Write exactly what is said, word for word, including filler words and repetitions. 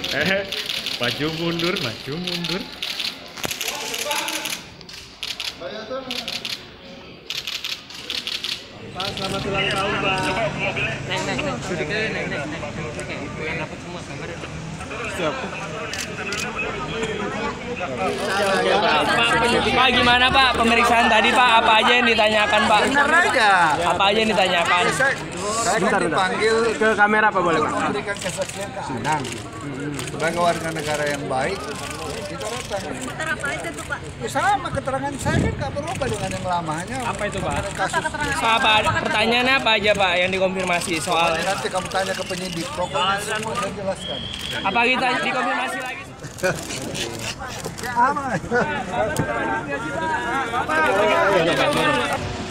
Eh, maju mundur, maju mundur. Pak, selamat ulang tahun, Pak. Naik, naik, naik. Duduknya naik, naik, naik. Oke, yang dapat semua gambar. Siap. Pak, Pak, gimana Pak pemeriksaan tadi Pak? Apa aja yang ditanyakan Pak? Benar aja. Apa aja yang ditanyakan? Saya, saya kan dipanggil Ke kamera apa boleh, Pak? memberikan kesaksian ke Anang. Sebagai warga negara yang baik, kita datang. Sebentar apa aja tuh Pak? Ya sama, keterangan saya kan nggak berubah dengan yang lamanya. Apa itu Pak? Kasus Pak, apa, pertanyaannya apa aja Pak yang dikonfirmasi soal? nanti kamu tanya ke penyidik, pokoknya semua saya jelaskan. Apa kita dikonfirmasi lagi? Aman.